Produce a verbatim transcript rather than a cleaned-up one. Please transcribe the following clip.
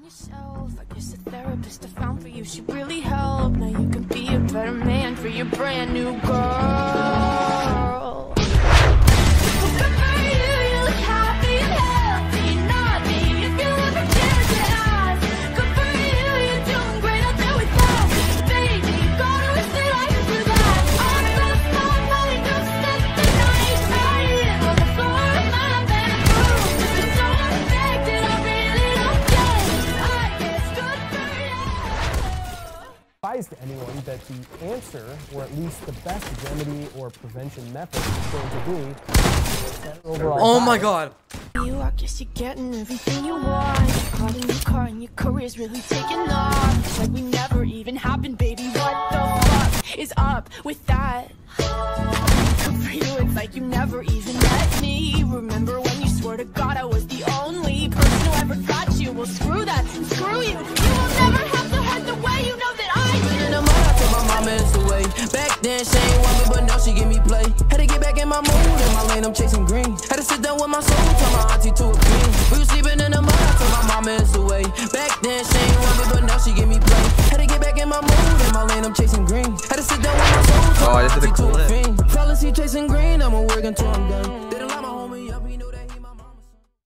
yourself. I guess the therapist I found for you should really help. Now you can be a better man for your brand new girl. To anyone that the answer, or at least the best remedy or prevention method, is going to be overall. Oh my god! You, I guess you're getting everything you want. You're caught in your car and your career's really taking off. It's like we never even happened, baby. What the fuck is up with that? Good for you, it's like you never even met me. Remember when you swore to God I was the only person who ever got you? Well, screw that, screw you. You will never have to hurt the way you know that I in the mud, I told my mama it's away. Back then she ain't want me, but now she give me play. Had to get back in my mood, in my lane I'm chasing green. Had to sit down with my soul, turn my auntie to a queen. We was sleeping in the mud, I told my mama it's away. Back then she ain't want me, but now she give me play. Had to get back in my mood, in my lane I'm chasing green. Had to sit down with my soul, turn Oh, my this is auntie a to cool a hit. fiend. Fellas, he chasing green, I'ma work until I'm done.